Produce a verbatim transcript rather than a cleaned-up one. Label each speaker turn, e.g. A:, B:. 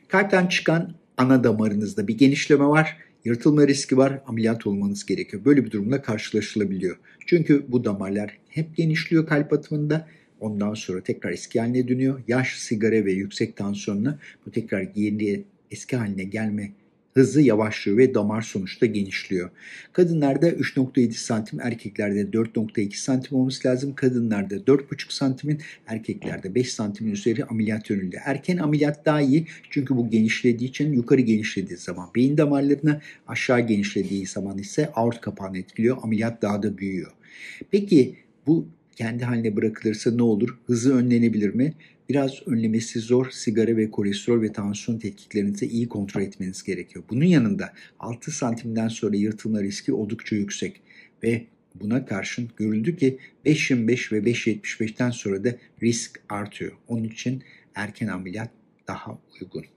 A: Kalpten çıkan ana damarınızda bir genişleme var, yırtılma riski var, ameliyat olmanız gerekiyor. Böyle bir durumla karşılaşılabiliyor. Çünkü bu damarlar hep genişliyor kalp atımında. Ondan sonra tekrar eski haline dönüyor. Yaş, sigara ve yüksek tansiyonla bu tekrar yeni eski haline gelme hızı yavaşlıyor ve damar sonuçta genişliyor. Kadınlarda üç nokta yedi santim, erkeklerde dört nokta iki santim olması lazım. Kadınlarda dört buçuk santimin, erkeklerde beş santimin üzeri ameliyat yönünde. Erken ameliyat daha iyi çünkü bu genişlediği için yukarı genişlediği zaman beyin damarlarına, aşağı genişlediği zaman ise aort kapağını etkiliyor. Ameliyat daha da büyüyor. Peki bu kendi haline bırakılırsa ne olur? Hızı önlenebilir mi? Biraz önlemesi zor. Sigara ve kolesterol ve tansiyon tetkiklerinizi iyi kontrol etmeniz gerekiyor. Bunun yanında altı santimden sonra yırtılma riski oldukça yüksek ve buna karşın görüldü ki beş yirmi beş ve beş yetmiş beşten sonra da risk artıyor. Onun için erken ameliyat daha uygun.